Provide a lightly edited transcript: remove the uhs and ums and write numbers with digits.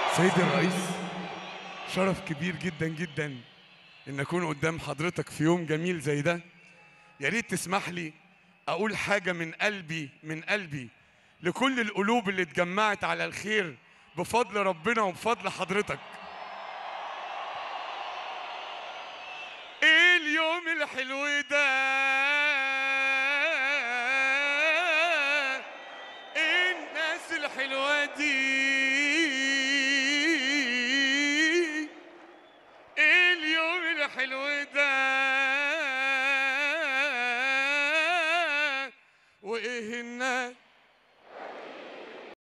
سيدي الرئيس، شرف كبير جدا جدا ان اكون قدام حضرتك في يوم جميل زي ده. يا ريت تسمح لي اقول حاجه من قلبي من قلبي لكل القلوب اللي اتجمعت على الخير بفضل ربنا وبفضل حضرتك. ايه اليوم الحلو